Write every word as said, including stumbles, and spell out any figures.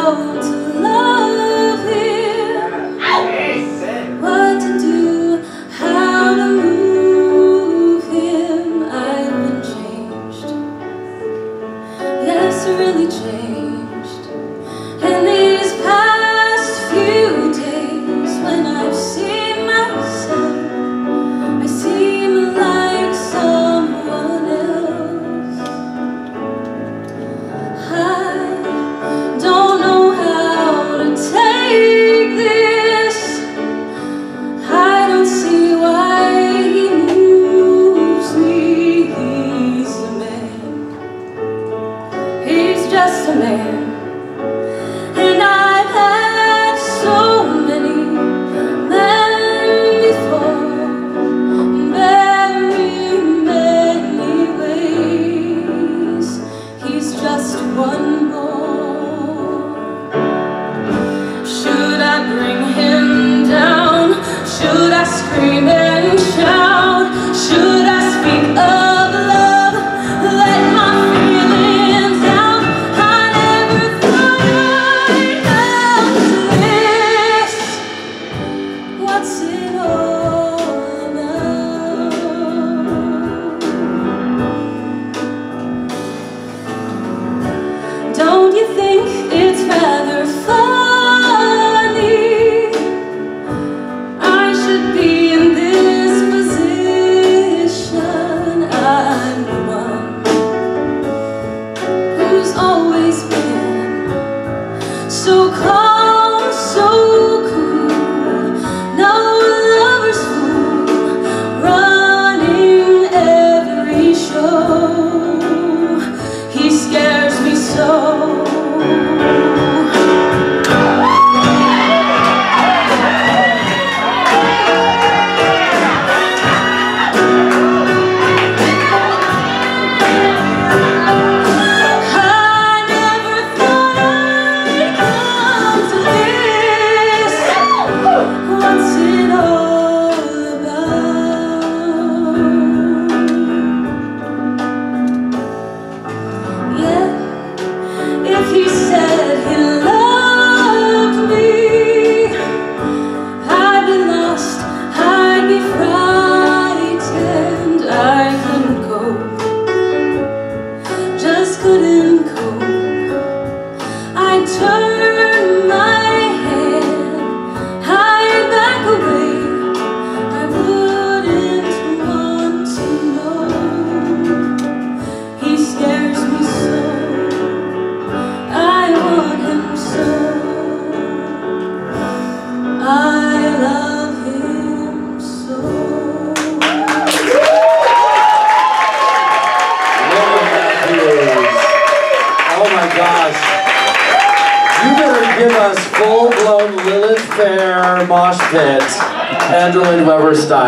how to love him, what to do, how to move him. I've been changed, yes, really changed. And these past few days, when I've seen myself, I seem like someone else. I don't know how to take this. I don't see why he moves me. He's a man. He's just a man. And I've had so many men before, very many ways. He's just one more. Should I bring him down? Should I scream and shout? Should I speak of love? Let my feelings out. I never thought I'd come to this. What's it all about? Don't you think it's rather funny? I should be in this position. I'm the one who's always been so calm, so cool. No lover's fool, running every show. He scares me so. He said he loved me, I'd be lost, I'd be frightened. I couldn't cope, just couldn't cope. I'd turn my head, hide back away. I wouldn't want to know. He scares me so. I want him so. I love him so. Lena Matthews. Oh my gosh. You better give us full-blown Lilith Fair mosh pit, Andrew Lloyd Webber style.